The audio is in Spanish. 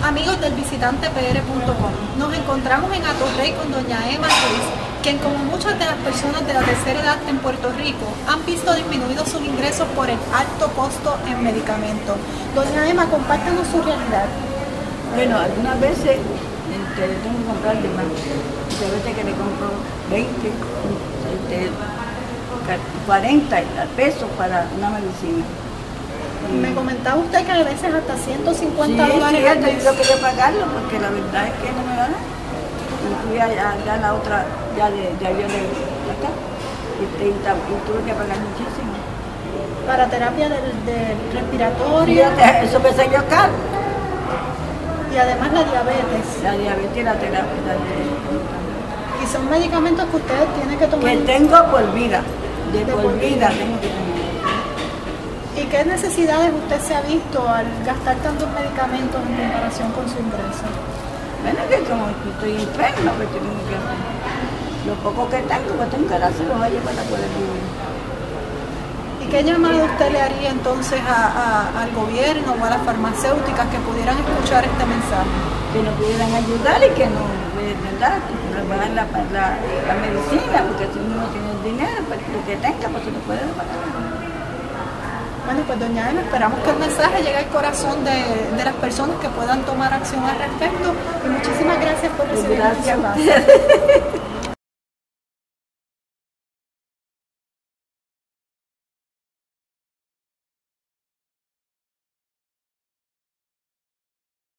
Amigos del visitantepr.com, nos encontramos en Atorrey con doña Emma Ruiz, quien como muchas de las personas de la tercera edad en Puerto Rico han visto disminuidos sus ingresos por el alto costo en medicamentos. Doña Emma, compártanos su realidad. Bueno, algunas veces tengo que comprar de más. Muchas veces que le compro 20, 40 pesos para una medicina. Me comentaba usted que a veces hasta $150 Sí, al mes. yo quería pagarlo porque la verdad es que no me da nada. Y fui allá la otra, ya de acá, y tuve que pagar muchísimo. Para terapia del respiratorio. Sí, eso me salió caro. Y además la diabetes. La diabetes y la terapia. Y son medicamentos que usted tiene que tomar. Que tengo por vida, por vida tengo que tomar. ¿Y qué necesidades usted se ha visto al gastar tantos medicamentos en comparación con su ingreso? Bueno, que como estoy enferma, pues tengo que hacer. Lo poco que tengo, pues tengo que dárselo a ella para poder vivir. ¿Y qué llamado usted le haría entonces al gobierno o a las farmacéuticas que pudieran escuchar este mensaje? Que nos pudieran ayudar y que nos pagan la medicina, porque si uno no tiene el dinero, pues lo que tenga, pues se lo puede pagar. Bueno, pues doña Emma, esperamos que el mensaje llegue al corazón de las personas que puedan tomar acción al respecto y muchísimas gracias por recibirnos en su casa.